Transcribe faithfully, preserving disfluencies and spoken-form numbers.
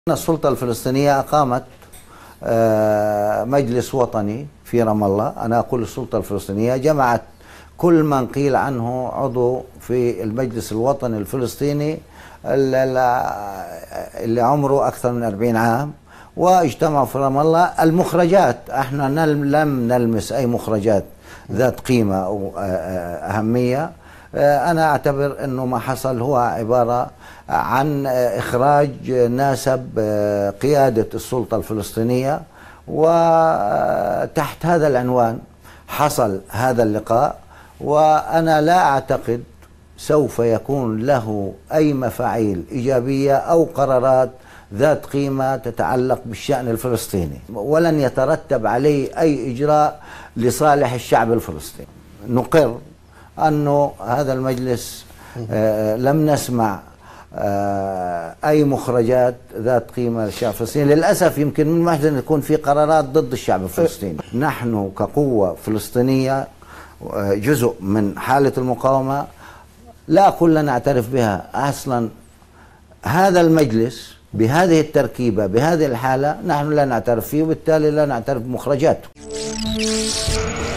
السلطة الفلسطينية أقامت مجلس وطني في رام الله. أنا أقول السلطة الفلسطينية جمعت كل من قيل عنه عضو في المجلس الوطني الفلسطيني اللي عمره أكثر من أربعين عام، واجتمعوا في رام الله. المخرجات احنا لم نلمس أي مخرجات ذات قيمة أو أهمية. أنا أعتبر أنه ما حصل هو عبارة عن إخراج ناسب قيادة السلطة الفلسطينية، وتحت هذا العنوان حصل هذا اللقاء. وأنا لا أعتقد سوف يكون له أي مفاعيل إيجابية أو قرارات ذات قيمة تتعلق بالشأن الفلسطيني، ولن يترتب عليه أي إجراء لصالح الشعب الفلسطيني. نقر أنه هذا المجلس آه لم نسمع آه أي مخرجات ذات قيمة للشعب الفلسطيني. للأسف يمكن من المحزن يكون في قرارات ضد الشعب الفلسطيني. نحن كقوة فلسطينية جزء من حالة المقاومة، لا أقول لا نعترف بها أصلا. هذا المجلس بهذه التركيبة بهذه الحالة نحن لا نعترف فيه، وبالتالي لا نعترف بمخرجاته.